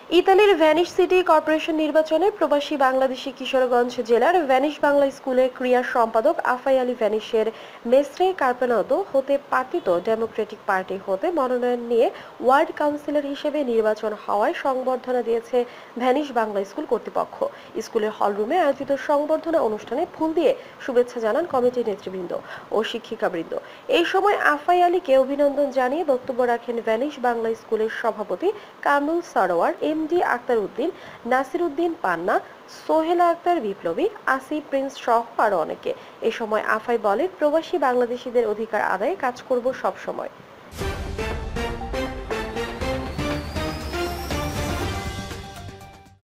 ইতালির Venice city corporation নির্বাচনে প্রবাসী বাংলাদেশি কিশোরগঞ্জ জেলার ভ্যানিশ বাংলা স্কুলের ক্রীড়া সম্পাদক আফাই আলী ভ্যানিশের মেসরে কার্পেনাদো হতে পার্টিত ডেমোক্রেটিক পার্টি হতে মনোনয়ন নিয়ে ওয়ার্ড কাউন্সিলর হিসেবে নির্বাচন হওয়ায় সংবর্ধনা দিয়েছে ভ্যানিশ বাংলা স্কুল কর্তৃপক্ষ। স্কুলের হলরুমে আয়োজিত সংবর্ধনা অনুষ্ঠানে ফুল দিয়ে শুভেচ্ছা জানান কমিটির নেতৃবৃন্দ ও শিক্ষিকাবৃন্দ। এই সময় আফাই আলীকে অভিনন্দন জানিয়ে বক্তব্য রাখেন ভ্যানিশ বাংলা স্কুলের সভাপতি কামরুল সরোয়ার, এমডি আক্তার উদ্দিন, নাসির উদ্দিন পান্না, সোহেলা আক্তার বিপ্লবী, আসিফ প্রিন্স সহ আরো অনেকে। এ সময় আফাই বলেন, প্রবাসী বাংলাদেশিদের অধিকার আদায়ে কাজ করব সব সময়।